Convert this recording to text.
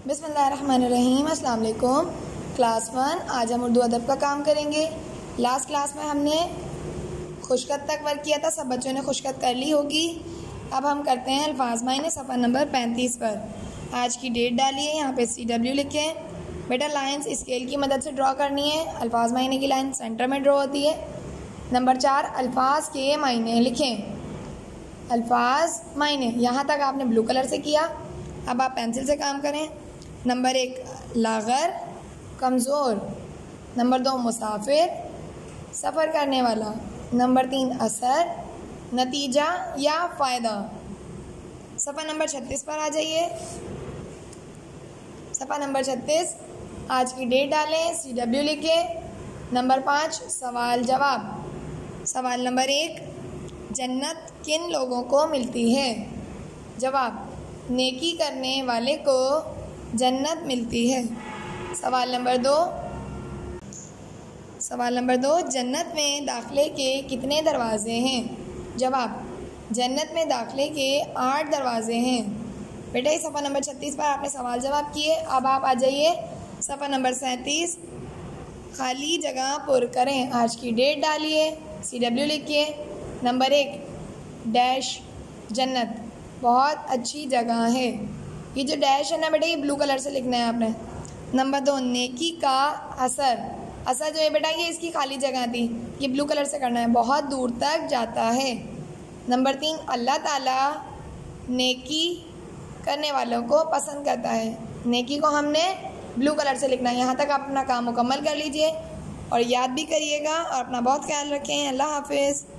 बिस्मिल्लाहिर्रहमानिर्रहीम। अस्सलाम वालेकुम। क्लास 1 आज हम उर्दू अदब का काम करेंगे। लास्ट क्लास में हमने खुशखत तक वर्क किया था, सब बच्चों ने खुशखत कर ली होगी। अब हम करते हैं अल्फाज मायने सफ़ा नंबर 35 पर। आज की डेट डालिए, यहाँ पे CW लिखें। बेटा लाइंस स्केल की मदद से ड्रॉ करनी है। अल्फाज मायने की लाइन सेंटर में ड्रॉ होती है। नंबर 4 अल्फाज के मायने लिखें। अल्फाज मायने यहाँ तक आपने ब्लू कलर से किया, अब आप पेंसिल से काम करें। नंबर 1 लागर कमज़ोर। नंबर 2 मुसाफिर सफ़र करने वाला। नंबर 3 असर नतीजा या फ़ायदा। सफ़ा नंबर 36 पर आ जाइए। सफ़ा नंबर 36 आज की डेट डालें, CW लिखें। नंबर 5 सवाल जवाब। सवाल नंबर 1 जन्नत किन लोगों को मिलती है? जवाब नेकी करने वाले को जन्नत मिलती है। सवाल नंबर 2 जन्नत में दाखिले के कितने दरवाज़े हैं? जवाब जन्नत में दाखिले के 8 दरवाज़े हैं। बेटा इस सफ़ा नंबर 36 पर आपने सवाल जवाब किए। अब आप आ जाइए सफ़ा नंबर 37 खाली जगह पुर करें। आज की डेट डालिए, CW लिखिए। नंबर 1 डैश जन्नत बहुत अच्छी जगह है। ये जो डैश है ना बेटा, ये ब्लू कलर से लिखना है आपने। नंबर 2 नेकी का असर। असर जो है बेटा, ये इसकी खाली जगह थी, ये ब्लू कलर से करना है, बहुत दूर तक जाता है। नंबर 3 अल्लाह ताला नेकी करने वालों को पसंद करता है। नेकी को हमने ब्लू कलर से लिखना है। यहाँ तक आप अपना काम मुकम्मल कर लीजिए और याद भी करिएगा और अपना बहुत ख्याल रखें। अल्लाह हाफिज़।